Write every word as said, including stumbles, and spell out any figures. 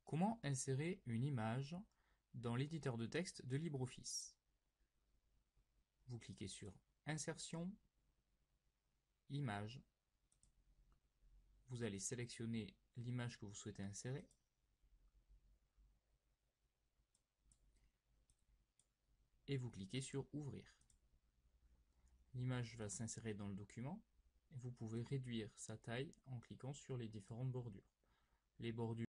Comment insérer une image dans l'éditeur de texte de LibreOffice? Vous cliquez sur Insertion, Images. Vous allez sélectionner l'image que vous souhaitez insérer. Et vous cliquez sur Ouvrir. L'image va s'insérer dans le document et vous pouvez réduire sa taille en cliquant sur les différentes bordures. Les bordures